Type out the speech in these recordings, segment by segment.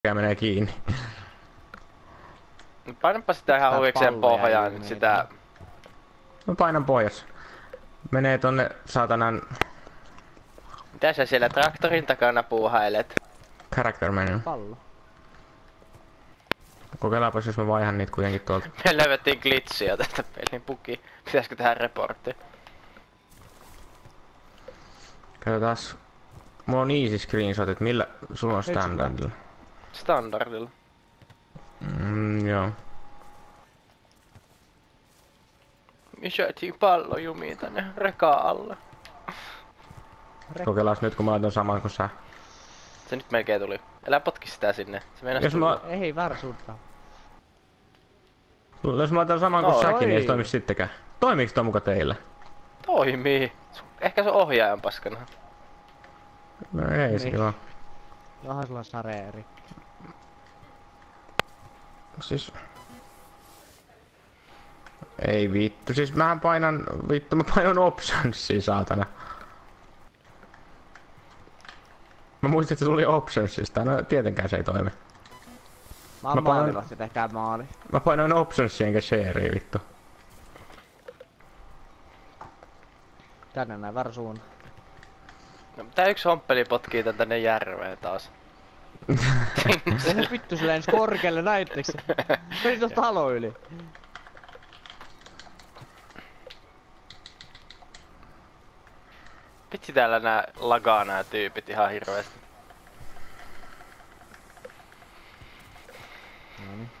menee kiinni. Painapa sitä ihan huvikseen pohjaan nyt sitä. Mä painan pohjassa. Menee tonne saatanan... Mitä sä siellä traktorin takana puuhailet? Character menu. Pallo. Kokeillaanpas jos mä vaihan niitä kuitenkin tuolta. Me löydettiin glitchiä tästä pelin puki. Pitäisikö tehdä reportti? Katsotaas. Mulla on easy screenshotit, millä sulla on standardilla? Standardilla. Joo. Me syötiin pallojumiin tänne rekaan alle. Kokeillaas nyt kun mä laitan saman kuin sä. Se nyt melkein tuli. Älä potki sitä sinne. Se meinasi Jos mä... Ei väärä suuntaan. Jos mä laitan saman kuin säkin, niin ei se toimi sittenkään. Toimiiks toi muka teillä? Toimii. Ehkä se on ohjaajan paskana. No ei se vaan. Johan sulla on sareeri. Siis... Ei vittu, siis mä painan optionsia saatana. Mä muistin, että se tuli optionsista, no tietenkään se ei toimi. Mä oon maalivasti, tehkää maali. Mä painoin optionsia enkä sharea vittu. Tänne näin väärä suuntaan. No, tää yksi homppeli potkii tän tänne järveen taas. Se vittu se lensi korkealle, näittekö? Meni tuosta talo yli. Vitsi täällä lagaa nää tyypit ihan hirveesti. Noniin.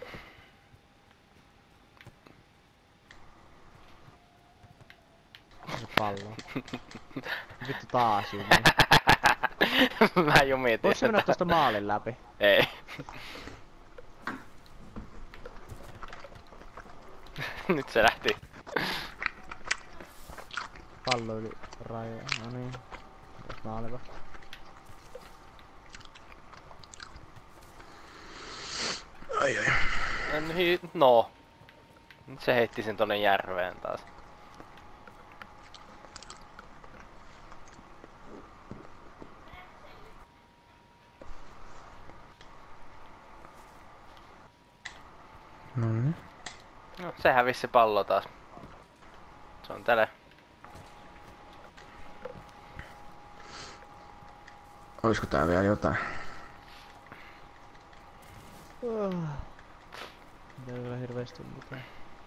Se pallo. Vittu taas jumi. Mä jumitin Voitko mennä tosta maalin läpi? Ei. Nyt se lähti. Pallo yli rajoja, noniin. Maaliva. Ai. No. Nyt se heitti sen tonne järveen taas. Noniin. No, se hävisi se pallo taas. Se on tälle. Olisiko tää vielä jotain? Ei ole hirveesti mitään.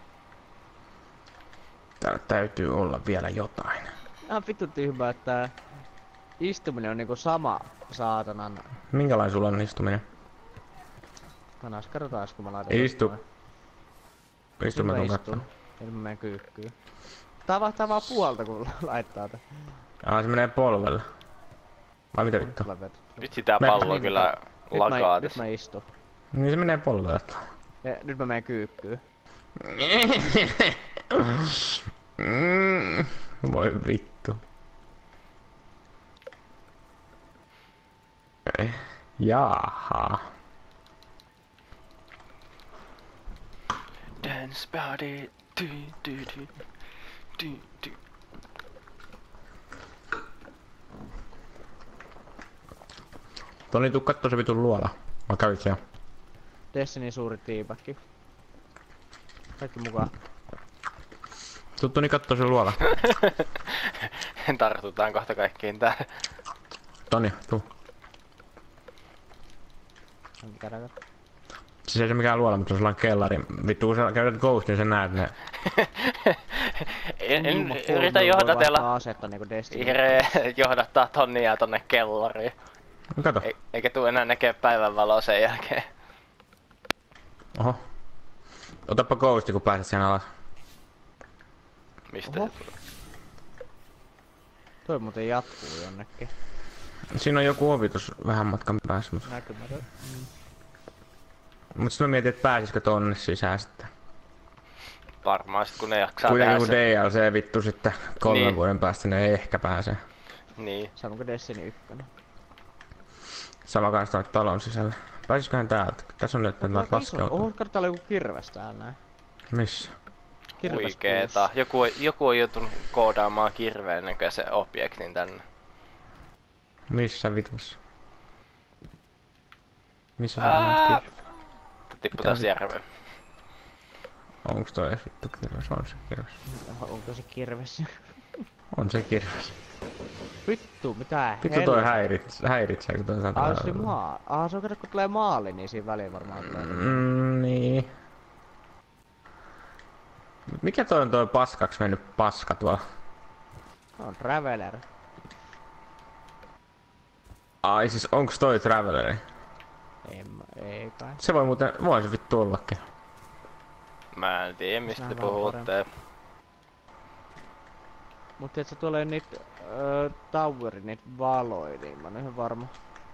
Täällä täytyy olla vielä jotain. Ihan vittu tyhmää, että istuminen on niinku sama saatanan. Minkälainen sulla on istuminen? Kanas, katsotaan kun mä laitan. Istu. Istu mä tuun kattoo. Eli mä menen kyykkyyn. Tää vahtaa vaan puolta kun laittaa tän. Se menee polvelle. Vai mitä vittu? Vitsi tää pallo kyllä lagaa Nyt mä istun. Niin se menee polvelle. Ja nyt mä menen kyykkyyn. Voi vittu. Jaha. Dance body. Toni, tuu kattoo se vitun luola. Mä kävit siellä. Destiny suuri tiipakki. Kaikki mukaan. Tuu Toni kattoo se luola. Tartutaan kohta kaikkiin tää. Toni, tuu. Siis ei se mikään luola, mutta se on sellainen kellari. Vittu kun sä käytät Ghost, niin sä näet ne. En yritä johdatella. Asetta niinku Destiny. Johdattaa Tonnia tonne kellariin. Kato. Eikä tuu enää näkee päivänvaloa sen jälkeen. Oho. Otappa Ghosti kun pääset siihen alas. Mistä Oho. se tulee? Toi muuten jatkuu jonnekin. Siinä on joku ovi tossa vähän matkan päässä. Näkymätön. Mut sit mä mietin, et pääsisikö tonne sisään sitten. Varmaan sit kun ne jaksaa Kuitenkin kun tehdä DLC vittu sitten 3 Niin. vuoden päästä ne ei ehkä pääse. Niin. Samoin kuin Destiny 1. Sama kanssa tonne talon sisälle. Pääsisiköhän täältä? Tässä on nyt näitä laskeutua. Oho, kato täällä joku kirves täällä näin. Missä? Kirves Huikeeta. Joku on joutunut koodaamaan kirveen näköisen objektin tänne. Missä vitussa? Missä sä näet kirves? Tippu taas järveen. Onks toi edes vittu kirves? On se kirves. Onko se kirves? On se kirves. Vittu, mitä Vittu toi helvettiä? häiritseekö toi Ah, se maa. Ah, se on kato kun tulee maali, niin siinä väliin varmaan tulee. Niin. Mikä toi on toi paskaksi mennyt paska tuolla? On Traveler. Ai siis onks toi Traveleri? Ei kai. Se voi se vittu ollakin. Mä en tiedä mistä te Vähän puhutte. Mut et sä tulee niitä towerin, niitä valoja, niin mä oon ihan varma.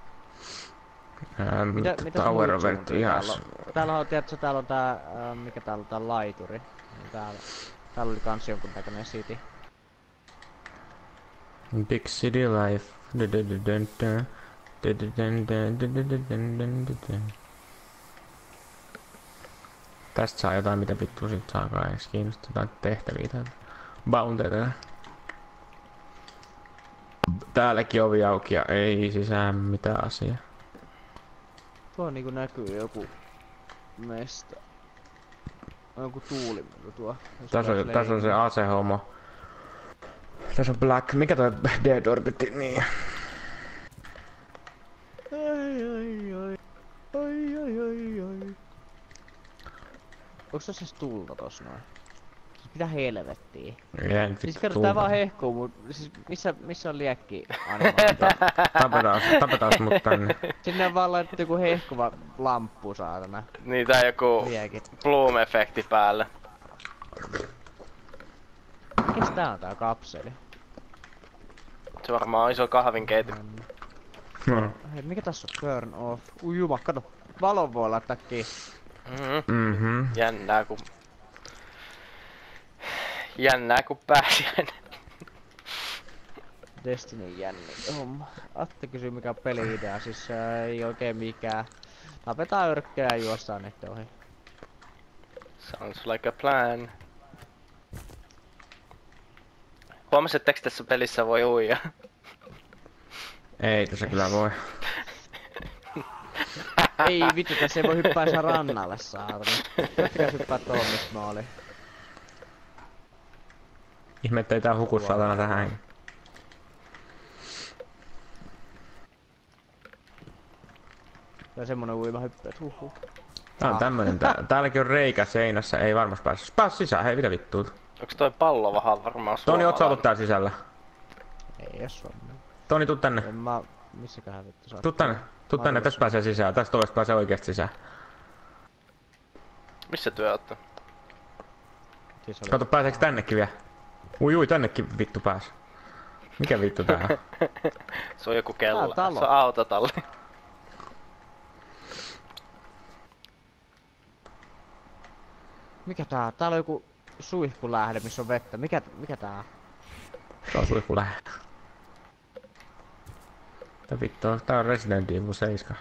Mitä Tower on vedetty ihan... Täällä on, tiedätkö, täällä on tää, mikä täällä on tää laituri. Täällä oli kans jonkun näköinen city. Big city life. Tästä saa jotain, mitä vittua sit saakaan edes kiinnostaa tehtäviä täältä. Bounteita. Täälläkin ovi auki ja ei sisään mitään asiaa. Tuo niinku näkyy joku mesta. On joku tuulimylly tuo. Tässä on se asehomo. Tässä on Black. Mikä toi Dead Orbit? Niin. Ai. Onks tossa tulta tossa noin? Siis mitä helvettiä? Siis kato tää vaan hehkuu mut siis missä on liekki animaatio? Tapetaan mut tänne. Sinne on vaan laitettu joku hehkuva lamppu saatana. Niin tää joku Liekit. Bloom-efekti päällä. Mikäs tää on tää kapseli? Se varmaan on iso kahvinkeiti. No. Hei, mikä tässä on? Burn off. Juma, kato. Valon voi laittaa kiinni. Jännää kun pääsiäinen. Destiny jänni homma. Atte kysyy mikä on peli-idea, siis ei oikein mikään. Tapetaan yrkkejä ja juostaan niitten ohi. Sounds like a plan. Huomasitteko tässä pelissä voi uida? Ei tässä kyllä voi. Ei vittu, tässä ei voi hyppää sen rannalle saatana. Yrittäkää hyppää tuohon mistä mä olin. Ihme ettei tää huku saatana tähän. Tää on semmonen uima hyppy, et huhu. Tää on tämmönen, täälläkin on reikä seinässä, ei varmasti pääs. Pääs sisään, hei mitä vittua. Onks toi pallo vähän varmaan Toni, oot sä ollut täällä sisällä? Ei oo Suomi. Toni, tuu tänne. En mä... Missäköhän vittu sä oot? Tuu tänne, tästä pääsee sisään, tästä ovesta pääsee oikeesti sisään. Missä työ ootte? Siis oli... Kato, pääseekö tännekin vielä? Ui, tännekin vittu pääs. Mikä vittu tää on? Se on joku kello. Tää on talo. Se on autotalli. Mikä tää on? Täällä on joku suihkulähde, missä on vettä. Mikä tää on? Tää on suihku lähellä. Tää vittu on, tää on Resident Evil 7.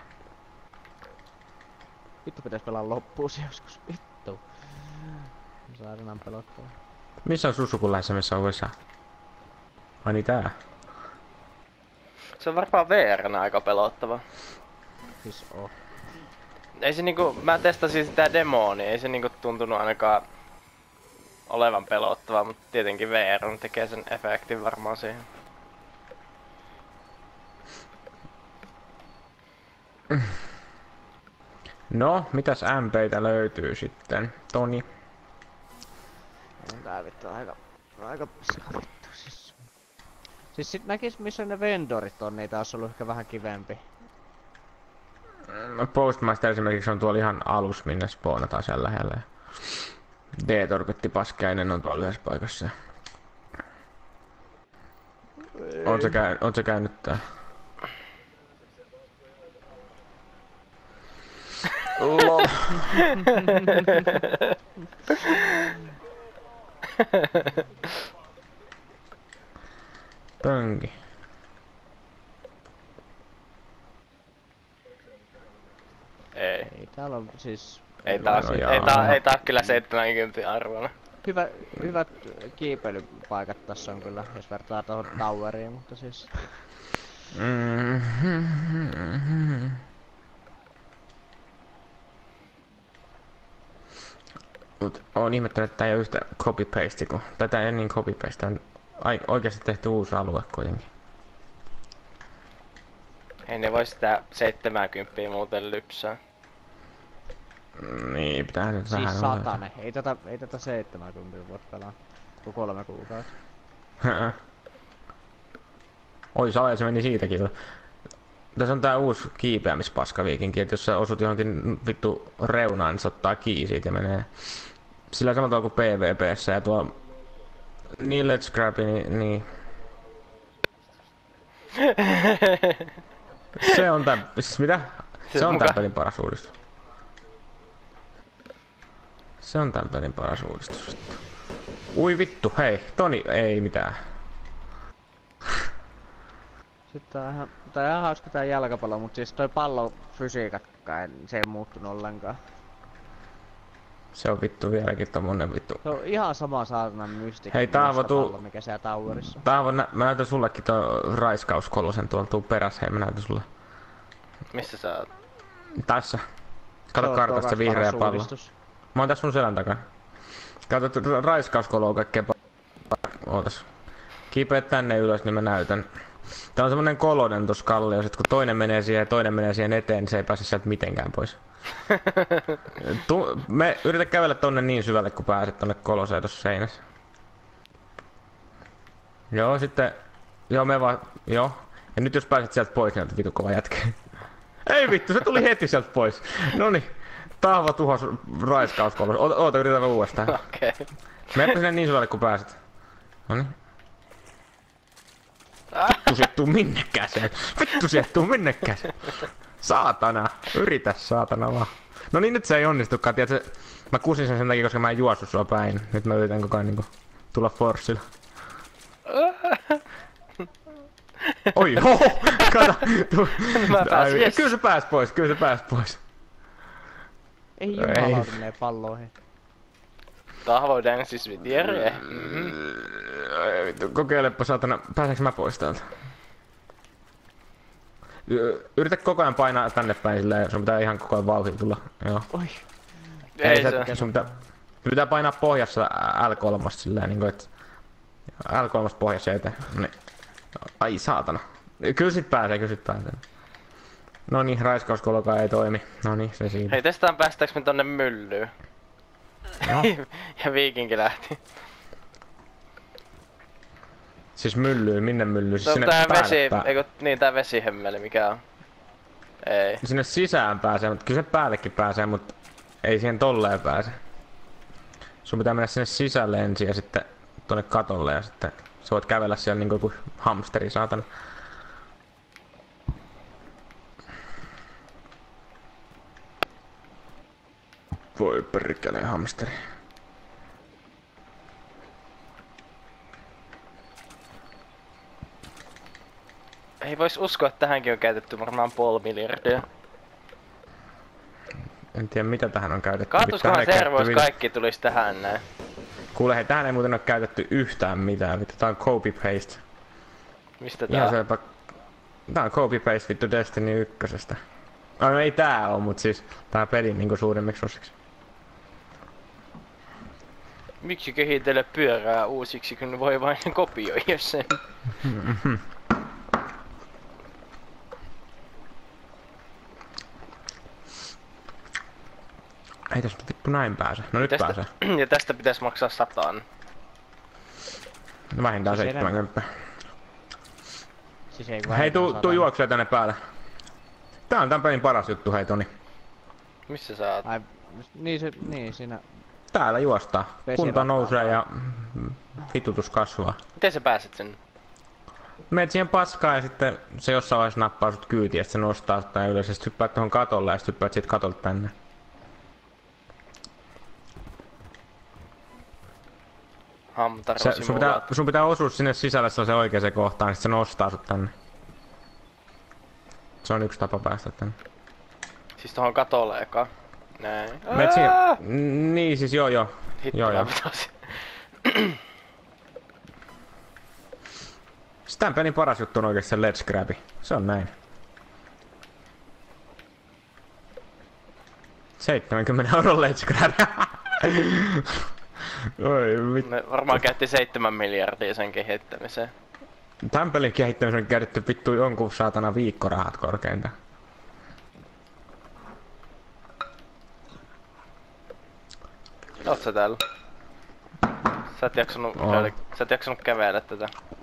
Vittu pitäis pelaa loppuun se joskus. Vittu. Saadaan pelottaa. Missä on Susukun lähessä, missä on USA? Ai niin tää. Se on varmaan VR:nä aika pelottava. Siis oo. Ei se niinku, mä testasin sitä demoa, niin ei se niinku tuntunut ainakaan olevan pelottava, mutta tietenkin VR tekee sen efektin varmaan siihen. No, mitäs MP:tä löytyy sitten? Toni. On tää vittu aika vittu siis. Siis sit näkis missä ne vendorit on, niitä olisi ollut ehkä vähän kivempi. No, Postmaster esimerkiksi on tuolla ihan alus, minne spawnataan siellä lähellä. D-torpetti paskainen on tuolla yhdessä paikassa. Oot sä käynyt tää? LOL. Pönki. Ei täällä on siis... Ei taas, No ei tää kyllä 70 arvona. Hyvät kiipeilypaikat tässä on kyllä, jos vertaa tuohon toweriin, mutta siis... Mut oon ihmettänyt, että tää ei oo yhtä copy-paste, kun... Tai tää ei niin copy-paste, tää on oikeesti tehty uusi alue kuitenkin. Ei ne voi sitä 70 muuten lypsää. Niin, pitää nyt vähän... Siis 100. Ei tätä 70 voi pelaa. Kun 3 kuukautta. Oi, salaja se meni siitäkin. Tässä on tää uusi kiipeämispaskaviikinki, että jos sä osut johonkin vittu reunaan, niin se ottaa kiinni siitä ja menee. Sillä samalla tavalla kuin PvP:ssä ja tuo... Niin Let's Grab, niin... Se on tän... Siis mitä? Se on tän pelin paras uudistus. Se on tän pelin paras uudistus. Ui vittu, hei, Toni, ei mitään. Sitten tää on ihan hauska tää jalkapallo, mut siis toi pallon fysiikatkaan, se ei muuttunut ollenkaan. Se on vittu vieläkin tommonen vittu. Se on ihan sama saatanan mystikki. Hei Taavo, pallo, mikä siellä towerissa. Taavo, mä näytän sullekin tuon raiskauskolosen tuolla, tuu perässä, hei mä näytän sulle. Missä sä oot? Tässä. Kato kartasta se vihreä pallo. Mä oon tässä sun selän takana. Kato raiskauskoloa kaikkea ootas. Kiipeät tänne ylös, niin mä näytän. Tää on semmonen kolonen tossa kalliossa, että kun toinen menee siihen ja toinen menee siihen eteen, niin se ei pääse sieltä mitenkään pois. Me yritä kävellä tonne niin syvälle, kun pääset tonne koloseen tossa seinässä. Joo, sitten... Joo, me vaan... Joo. Ja nyt jos pääset sieltä pois, niin vitu kova jätkä. Ei vittu, se tuli heti sieltä pois. Noniin. Tahva tuhos raiskauskolosen. Oota, yritetään uudestaan. Okei. Meppä sinne niin syvälle, kun pääset. Noniin. Vittu sieltä tuu minnekään se. Vittu sieltä tuu minnekään se. Saatana. Yritä saatana vaan. No niin, nyt se ei onnistukaan. Tiedätkö, mä kusin sen takia, koska mä en juossut sua päin. Nyt mä yritän koko ajan niinku tulla forssilla. Oi, hoho! Kato! Mä pääsin, yes. Kyllä se pääs pois, kyllä se pääs pois. Ei jumalautuneen palloihin. Tahvo dances with Jere. Vittu, kokeilepa saatana. Pääseekö mä pois täältä? Yritä koko ajan painaa tänne päin silleen, sun pitää ihan koko ajan vauhdilla tulla. Joo. Oi. Ei se. Sun pitää painaa pohjassa L3 silleen niinku et... L3 pohjassa eteen. Niin. Ai saatana. Kyllä sit pääsee. Noniin, raiskauskolokaan ei toimi. Noniin, se siinä. Hei, testaan päästäänkö me tonne myllyyn. No. Ja viikinki lähti. Siis myllyyn, minne myllyyn? Siis No sinne tää vesi, päälle eikö niin tää vesihemmeli mikä on? Ei. Sinne sisään pääsee, mutta kyllä se päällekin pääsee, mutta ei siihen tolleen pääse. Sun pitää mennä sinne sisälle ensin ja sitten tuonne katolle ja sitten sä voit kävellä siellä niinku joku hamsteri saatana. Voi perkele hamsteri. Ei vois uskoa, että tähänkin on käytetty varmaan 500 miljardia. En tiedä mitä tähän on käytetty. Kaatuskohan servo, jos kaikki tulis tähän näin. Kuule hei, tähän ei muuten oo käytetty yhtään mitään. Vittu, tää on copy-paste. Mistä Ihan tää? selvä. Tää on copy-paste vittu Destiny 1:stä. No ei tää oo, mut siis tää pelin niinku suurimmiksi osiksi. Miksi kehitellä pyörää uusiksi, kun voi vain kopioida sen? Ei tästä vittu näin pääse. No nyt pääsee. Ja tästä pitäis maksaa 100. No vähintään Siis 70. Siis ei Hei tuu juoksee tänne päälle. Tää on tän pelin paras juttu, hei Toni. Missä sä oot? Ai, niin siinä. Täällä juostaa. Vesi Kunto rapaa nousee vaan. ja vitutus kasvaa. Miten sä pääset sinne? Meet siihen paskaan ja sitten se jossain vaiheessa nappaa sut kyytiin ja sitten se nostaa sut tänne ylös ja sit hyppäät tuohon katolle ja sit hyppäät siitä katolta tänne. Sun pitää osua sinne sisälle sellaiseen oikeaan kohtaan, sit se nostaa sut tänne. Se on yksi tapa päästä tänne. Siis tohon katolle eka. Näin. Meet siihen... Niin siis joo. Hitto Joo. mä pitosin. Tän pelin paras juttu on oikeesti se Let's Grab. Se on näin. 70 € Let's Grab. Oi vittu. Ne varmaan käytti 7 miljardia sen kehittämiseen. Tän pelin kehittämisen on käytetty vittu jonkun saatana viikkorahat korkeintaan. Oot sä täällä? Sä et jaksanut kävellä tätä.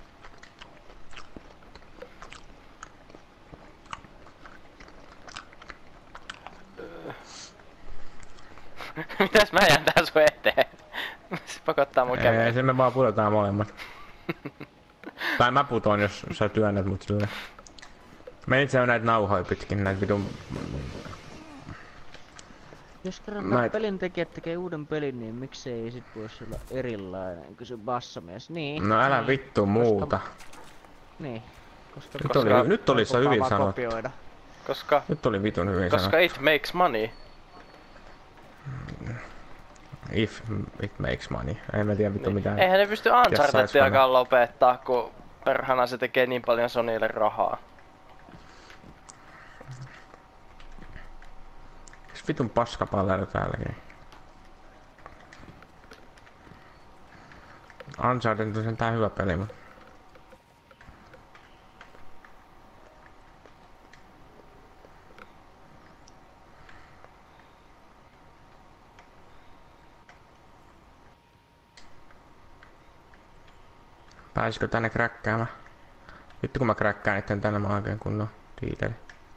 Mitäs mä jään tää sun eteen? Se pakottaa mun kävellä. Ei, se me vaan pudotaan molemmat. Tai mä putoon, jos sä työnnät mut sille. Menit sä näitä nauhoja pitkin, näitä vitun... Jos kerran pelin tekijät tekee uuden pelin, niin miksei sit voisi olla erilainen, kysy bassamies. Niin. No älä niin. vittu muuta. Niin. Koska Nyt oli se hyvin sanottu. kopioida. Koska... Nyt oli vitun hyvin Koska sanottu. it makes money. If it makes money. En mä tiedä vittu mitään. Eihän ne pysty Unchartediakaan lopettaa, kun perhana se tekee niin paljon Sonylle rahaa. Vitun paskapallero täälläkin. Uncharted on sentään hyvä peli, mut... Pääsisikö tänne kräkkäämään? Vittu kun mä kräkkään itten tänne mä oikein kunnon tiiteli.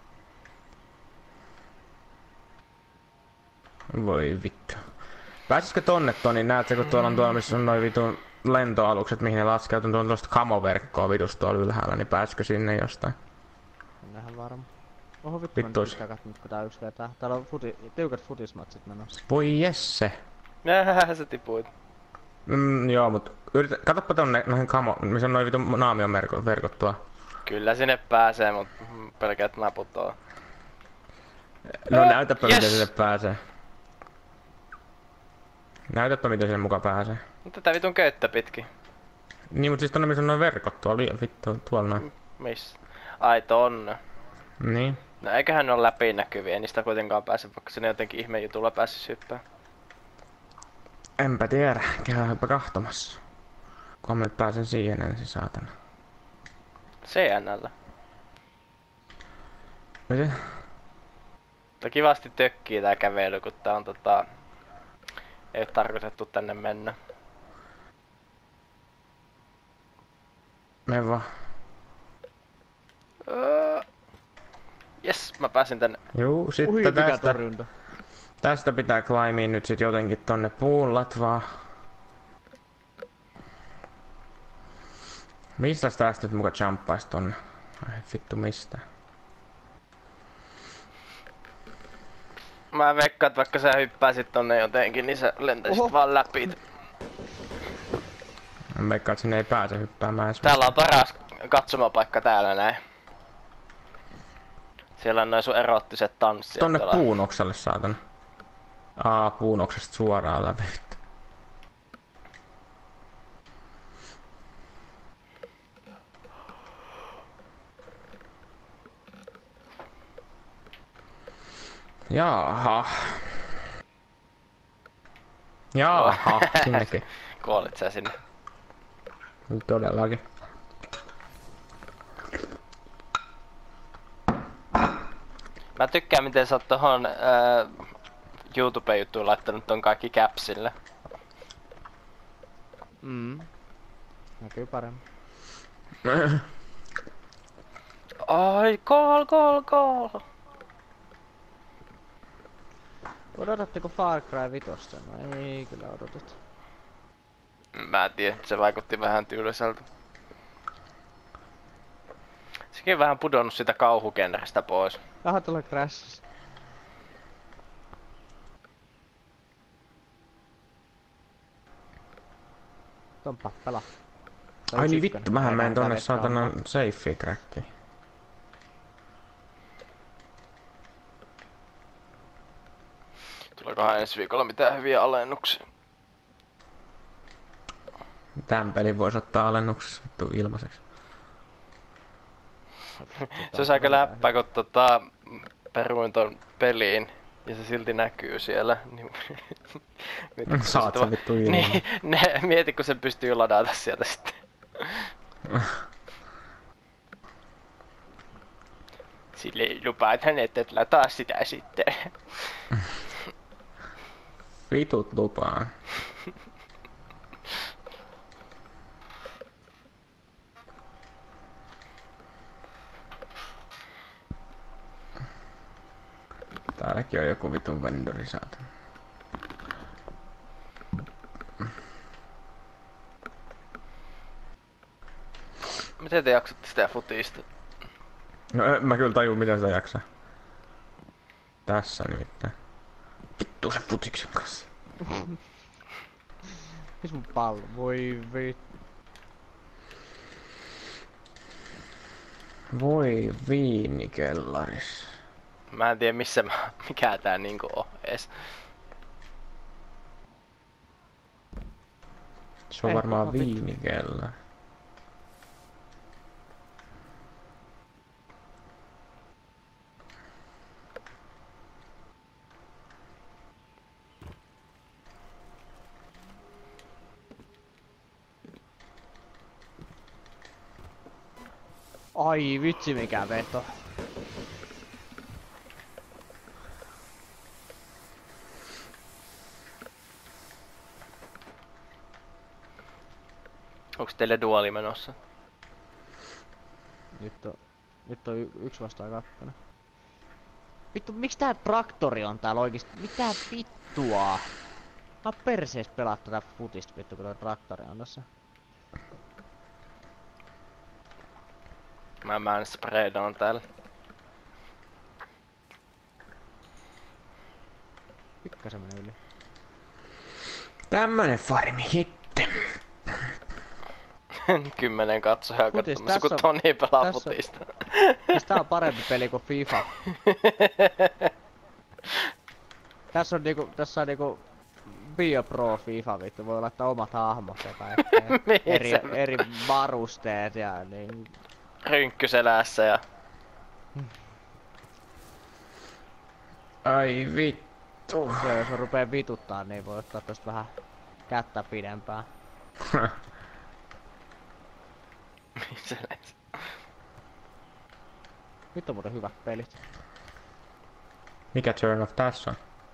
Voi vittu. Pääsisikö tonne Toni? Näetkö kun tuolla on tuolla missä on noin vitun lentoalukset mihin ne laskeutuu tuon tuosta kamoverkkoa vitusta tuolla ylhäällä, niin pääsisikö sinne jostain? Mennään varmaan. Oho vittu mä nyt katsonut kun tää yks vetää. Täällä on tiukat futismatsit menossa. Voi Jesse! Sä tipuit. Joo mut katoppa tonne noihin missä on noin vitun naamion verkottua. Kyllä sinne pääsee, mut pelkäät naput on. No näytäpä miten sinne pääsee. Näytäpä miten sinne muka pääsee. Tätä vitun köyttä pitkin. Niin mut siis tonne missä on noin verkot tuolla vittu tuolla noin. Missä? Ai tonne. Niin. No eiköhän ne ole läpinäkyviä, ei niistä kuitenkaan pääse, vaikka sinne jotenkin ihme jutulla päässis hyppää. Enpä tiedä, käydäänpä kahtomassa. Kunhan mä nyt pääsen siihen ensin saatana. CNL. Miten? Mutta kivasti tökkii tää kävely, kun tää on ei oo tarkoitettu tänne mennä. Me vaan. Jes, mä pääsin tänne. Juu, sitten tästä pitää climbia nyt sit jotenkin tonne puun latvaan. Mistäs tästä nyt muka jumppais tonne? Ai vittu mistä? Mä veikkaan, että vaikka sä hyppäisit tonne jotenkin, niin sä lentäisit vaan läpi. Mä veikkaan, että sinne ei pääse hyppäämään edes. Täällä on paras katsomapaikka täällä näin. Siellä on noin sun erottiset tanssijat. Tonne puunoksalle saatana. Puunoksesta suoraan läpi. Jaaha. Jaaha, sinnekin. Kuolit sä sinne? Todellakin. Mä tykkään miten sä oot tohon YouTube-juttuun laittanut ton kaikki capsille. Näkyy paremmin. Ai, goal! Odotatteko Far Cry 5? No ei kyllä odotat. Mä en tiedä, se vaikutti vähän tyyliseltä. Sekin on vähän pudonnut sitä kauhugenrestä pois. Aha, tulee Crash. Tomppa, pelaa. Ai niin vittu, mähän menen tonne saatana safeen crackiin. Tuleekohan ensi viikolla mitään hyviä alennuksia? Tän pelin vois ottaa alennuksessa vittu ilmaiseksi. Se olisi aika läppä, kun peruin ton peliin Ja se silti näkyy siellä. Niin, Saat sen vittu ilman. Niin, mieti kun sen pystyy ladata sieltä sitten. Silleen lupaat hänet, et lataa sitä sitten. Vitut lupaan. Täälläkin on joku vitun vendori saatana. Miten te jaksatte sitä futista? No mä kyllä tajun miten sitä jaksaa. Tässä nimittäin. Vittu se futiksen kanssa. Mis mun pallo? Voi Voi viinikellaris. Mä en tiedä mikä tää niinku on ees. Se on varmaan viinikellari. Ai vitsi mikä veto. Onks teille duali menossa? Nyt on yksi vastaan kakkona. Vittu, miksi tää traktori on täällä oikeesti? Mitä vittua? Mä oon persees pelaa tätä futista vittu, kun tää traktori on tässä. Mä spreadaan täällä. Pikkasen menee yli. Tämmönen farmi hitti. 10 katsojaa Futis, katsomassa, kun tässä- Toni pelaa tässä- futista. Siis tää on parempi peli kuin FIFA. Tässä on niinku Bio Pro FIFA vittu, voi laittaa omat hahmot ja kaikkea. Mihin eri varusteet ja niin. Rynkkyselässä ja... Ai vittu. Se, jos on rupee vituttaa, niin voi ottaa tosta vähän kättä pidempään. Rynkkyselässä. Nyt on muuten hyvät pelit. Mikä turn off tässä on?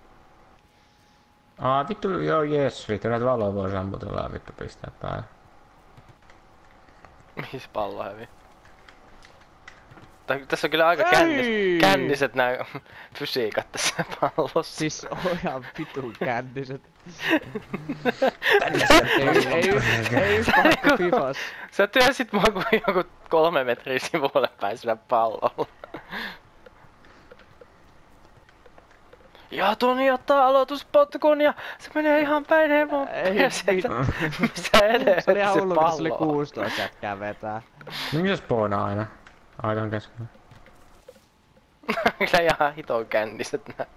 Vittu joo jes vittu, näitä valoja voi sammutella vittu pistää päälle. Missä pallo hävii? Tässä on kyllä aika Ei! känniset nää fysiikat tässä pallossa. Siis on ihan vitun känniset. ei yhtä kuin Fifas. Sä työnsit mua kuin joku 3 metriä sivulle päin sillä pallolla. Ja Toni ottaa aloituspotkun ja se menee ihan päin hemon perseestä. Missä edes Se oli ihan hullu, kun se oli pallo 16 jätkää vetää. Mikä spoonaa aina? Aidan keskellä. Kyllä ihan hiton känniset nää.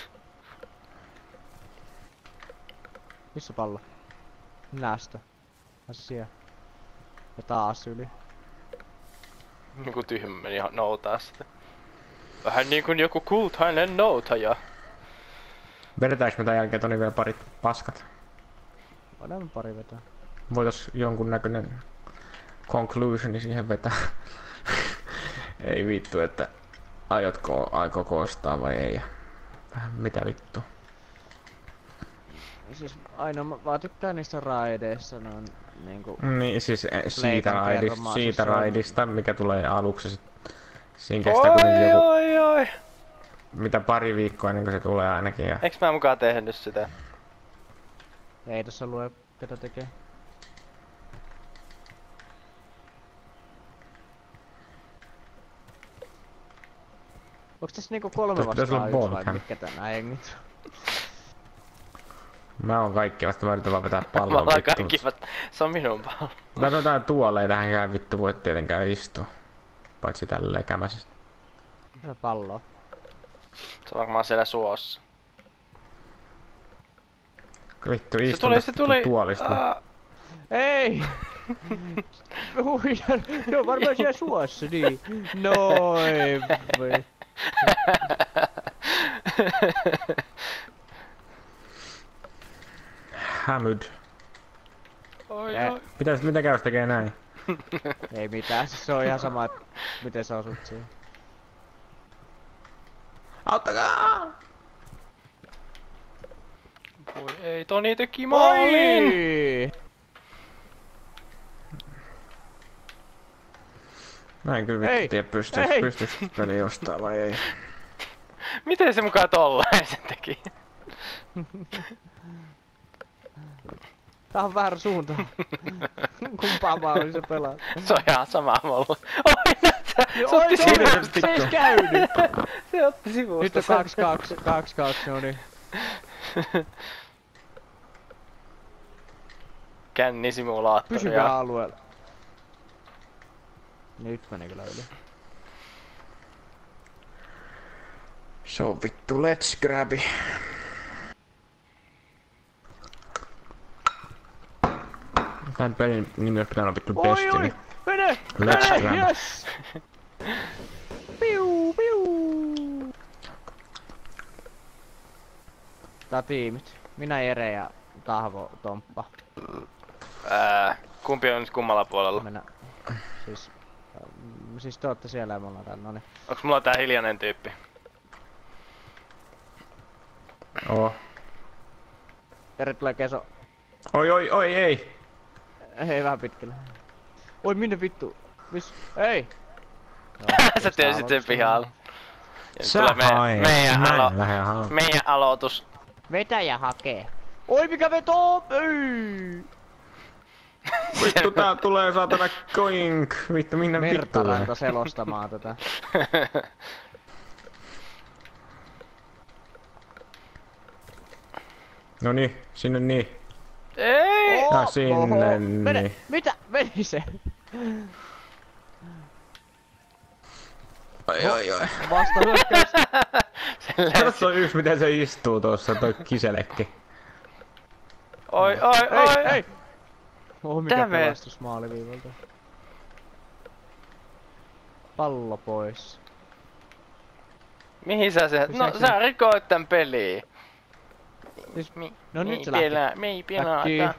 Missä pallo? Nästä. Asia. Ja taas yli. Joku tyhmä meni noutaa sitä. Vähän niin kuin joku kultainen noutaja. Vedetäänkö me tän jälkeen Toni vielä parit paskat? Voidaan pari vetää. Voitais jonkun näköinen conclusioni siihen vetää. Ei vittu, että aikooko ostaa vai ei. Vähän mitä vittu. Siis ainoa mä vaan tykkään niistä raideissa, ne on niinku... Niin siis Leikan kermaa, siis siitä se on- raidista, mikä tulee aluksi sit. Siinä kestää kuitenkin joku, oi. mitä pari viikkoa ennen kuin se tulee ainakin. Ja... Eiks mä mukaan tehnyt sitä? Ei tossa lue ketä tekee. Onks tässä niinku 3 Tuossa pitäisi olla vastaan 1 vai ballcam. mitkä tää jengit? Mä oon kaikki vasta, mä yritän vaan vetää Mä palloa ollaan vittu. kaikki se on minun pallo. Mä jotain tuolle, ei tähänkään vittu voi tietenkään istua. Paitsi tälleen kämäsistä. Se pallo. Se on varmaan siellä suossa. Vittu Se istun tuli, tästä se tuli! tuolista. Ei! Ne on varmaan siellä suossa, niin. Noin. Voi. Hämyd. Oi, oi. Mitä käy jos tekee näin? Ei mitään, siis se on ihan sama, että miten sä osut siihen. Auttakaa! Voi ei, Toni teki maalin! Oi! Mä en kyllä vittu tiedä pystyis peli jostain vai ei. Miten se mukaan tolleen sen teki? Tää on väärä suunta. Kumpaa maali se pelaa? Se on ihan sama mulla. Oi näyttää! Se otti sivusta! Se ei käynyt! Se otti sivusta. Nyt on 2-2, noniin. Kännisimulaattori. Pysyvää alueella. Nyt meni kyllä yli. Se on vittu let's grabi. Tän pelin nimi olisi pitänyt olla vittu Destiny. Oi! Mene! Let's Mene! grab. Yes! Piu! Piu! Tää on tiimit. Minä, Jere ja Tahvo, Tomppa. Kumpi on nyt kummalla puolella? Mennä. Siis te ootte siellä ja me ollaan täällä, noniin. Onks mulla tää hiljainen tyyppi? Oo. Jere tulee keso. Oi ei! Ei vähän pitkälle. Oi minne vittu? Ei! Sä tiesit sen pihalla. Ja Sä tulee haet. meidän aloitus. Vetäjä hakee. Oi mikä veto! Ei! Vittu tää tulee saatana koink! Vittu minne vittu? Mertaranta selostamaan tätä. Noniin, sinne niin. Ei! Ja sinne Mene! niin. Mitä? Meni se? Oi. Vasta hyökkäys. Tässä on yksi miten se istuu tuossa toi kiselekki. Oi! Ei! Oh mikä Damn it. pelastus maaliviivalta. Pallo pois. Mihin sä se? No sä rikoit tän peliin. Siis, no nyt se lähti. Me ei pelata.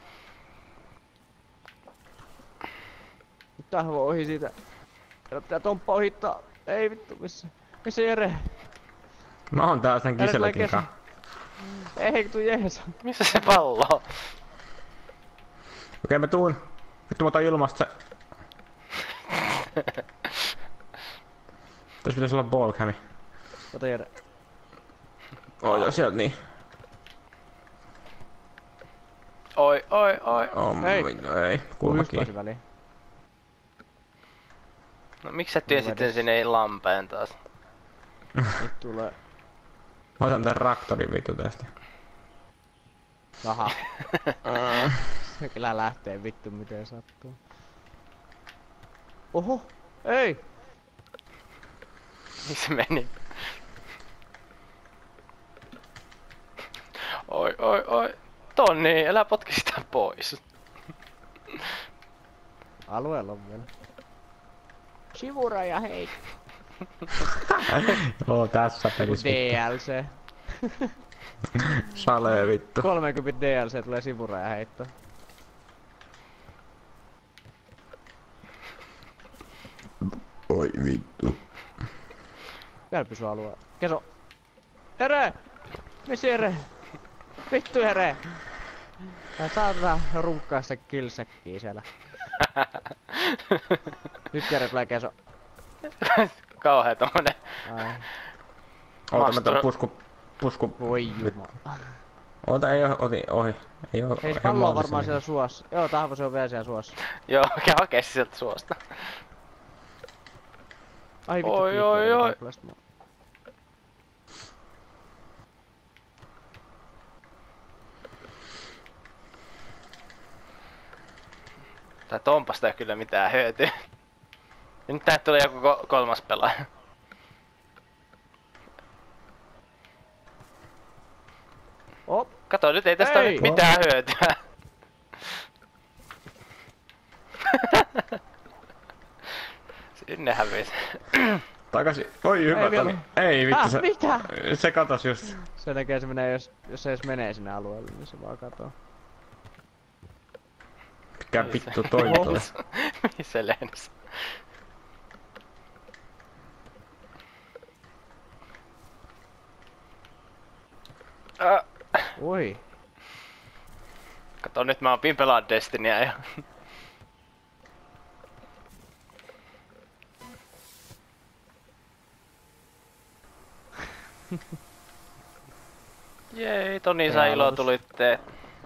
Nyt Tahvo ohi siitä. Pitää Tomppa ohittaa. Ei vittu, missä Jere? Mä oon täällä sen Jere tulee kiselekin kanssa. Ei tuu Jeesa. Missä se pallo on? Okei mä tuun. Vittu mä otan ilmasta se. Tässä pitäis olla ballcami. Ota Jere. Joo sieltä niin. Oi. Ei. Ei, kulmakin. Just väliin. No miksi sä työnsit sen sinne lampeen taas? Nyt tulee. Mä otan tän traktorin vittu tästä. Aha. Se kyllä lähtee vittu miten sattuu. Oho! Ei! Missä meni? Oi. Toni, älä potki sitä pois. Alueella on vielä. Sivuraja hei! Oo tässä pelissä. DLC. Salee vittu. 30 DLC tulee sivuraja heitto. Oi vittu. Vielä pysy alueella. Keso! Jere! Missä Jere? Vittu Jere! Tää saatana runkkaa sitä killsäkkiä siellä. Nyt Jere tulee keso. Kauhea tommonen. Ai. Oota mä tän pusku. Voi jumala. Oota ei ohi. Ei oo. Hei pallo on varmaan siellä suossa. Joo, Tahvo se on vielä siellä suossa. Joo, käy hakee sieltä suosta. Ai vittu. Oi. Tää Tompasta ei kyllä mitään hyötyä. Ja nyt tähän tulee joku kolmas pelaaja. Oh. Kato, nyt ei tästä ole nyt mitään hyötyä. Sinne hävisi. Takaisin. Oi hyvä vielä. Toni. Ei vittu se. Mitä? Se katos just. Se näkee se menee, jos se edes menee sinne alueelle, niin se vaan katoo. Mikä vittu toi tulee? Mihin se lensi? Oi. Kato nyt mä opin pelaa Destinyä ja... Jei, Toni sai ilotulitteet.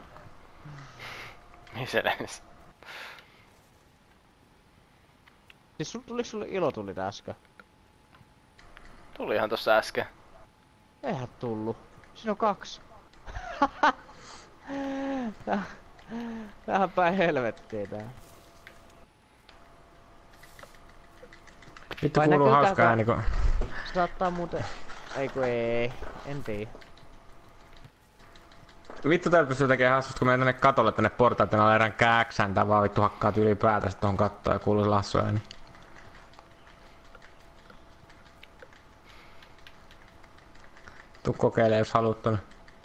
Mihin se lensi? Siis tuliko sulle ilotulit äsken? Tulihan tossa äsken. Eihän tullu. Siinä on 2. Tähän päin helvettiin tää. Vittu Vai kuuluu näkyykää hauska ääni kun... Se saattaa muuten... ei. En tiedä. Vittu täällä pystyy tekemään hassusta kun menen tänne katolle tänne portaiden alle erään kääksän tää vaan vittu hakkaat ylipäätänsä tohon kattoon ja kuuluu lassu ääni. Tuu kokeilee jos haluut tonne.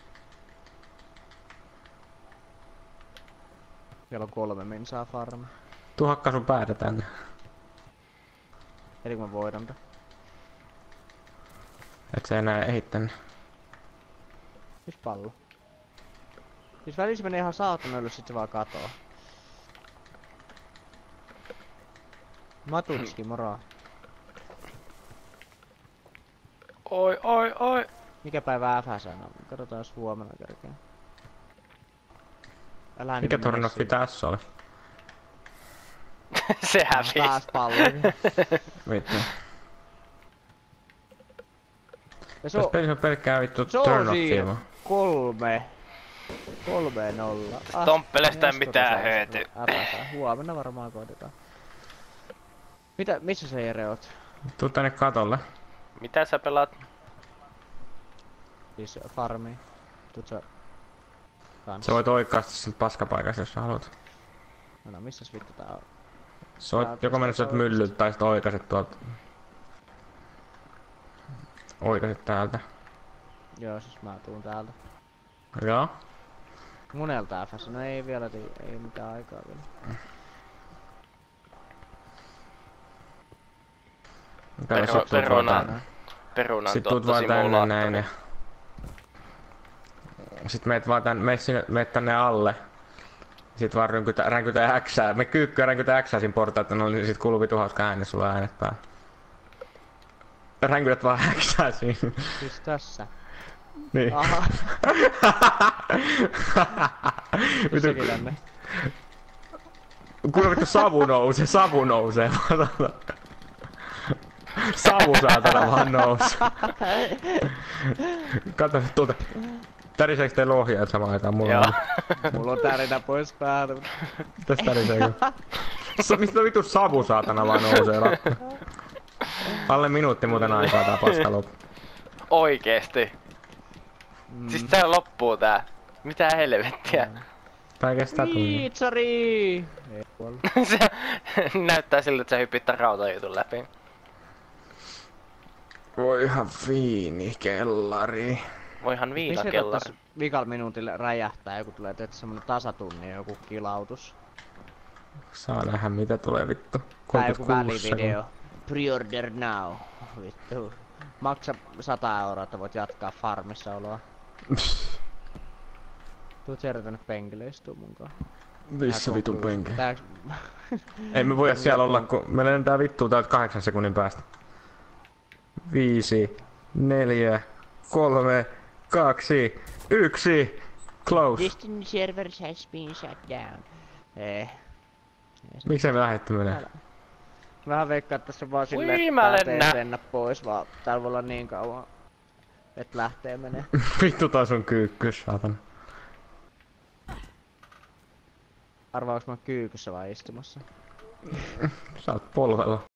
Siellä on 3 minsaa farmi. Tuu hakkaa sun päätä tänne. Eli kun mä voidan tän. Et se enää ehdi tänne. Siis pallo. Siis välissä menee ihan saatana ylös, sit se vaan katoo. Matutski, moro. Oi. Mikä päivä FS on? Katsotaan jos huomenna kerkeen. Älä Mikä tornoffi tässä oli? Se hävisi. Taas pallokin. Vittu. Ja Tässä pelissä on pelkkää vittu se on turnoffia siinä. vaan. 3-0. Tomppelesta ei mitään hyötyä. Huomenna varmaan koitetaan. Missä sä Jere oot? Tuu tänne katolle. Mitä sä pelaat? Siis farmi. Tuut sä kans? Sä voit oikkaasti siltä paskapaikasta jos sä haluat. No missäs vittu tää on? Sä voit joko mennä sieltä myllyltä tai sit oikaset tuolta. Oikaset täältä. Joo, siis mä tuun täältä. Joo. Monelta FS, no ei vielä, ei mitään aikaa vielä. Perunan sit tuut vaan tänne näin ja... Sit meet vaan meet tänne alle. Sit vaan ränkytä Xää. Me kyykkyä ränkytä Xää siinä portailta, niin sit kuuluu vitu hauska ääni, sulla on äänet päällä. Ränkytät vaan Xää siinä. Siis tässä. Niin. Aha. Missäkin tänne? Kuule vittu savu nousee. Savu saatana vaan nousee. Kato tuolta. Täriseekö teillä ohjaajat samaan aikaan? Mulla on tärinä pois päältä. Tästä täriseekö? Mistä vittu savu saatana vaan nousee? Alle minuutti muuten aikaa tää paska loppu. Oikeesti. Siis tää loppuu tää. Mitä helvettiä. Tää kestää tunnin. Pizzari! Ei kuollut. Se näyttää siltä, että sä hyppit tän rautajutun läpi. Voi ihan fiini kellari. Voihan viina Missä kellari. tässä vikal minuutille räjähtää, joku tulee tehdä semmonen tasatunnin joku kilautus. Saa nähdä mitä tulee vittu. Tai joku 36 välivideo. Pre-order now. Vittu. Maksa 100 €, että voit jatkaa farmissa oloa. Tuut Jere tänne penkille istuu munkaan. Missä vitun penki? Tääks... Ei me voida siellä olla, kun me lentää vittuun täältä 8 sekunnin päästä. 5, 4, 3, 2, 1, close. Destiny servers has been shut down. Miksei me lähdetty menee? Vähän veikkaa, että tässä on vaan silleen, Ui, mä että lennän. lennä pois, vaan täällä voi olla niin kauan, että lähtee menee. Vittu taas on kyykkys, saatana. Arvaa, onks mä kyykyssä vai istumassa? Sä oot polvella.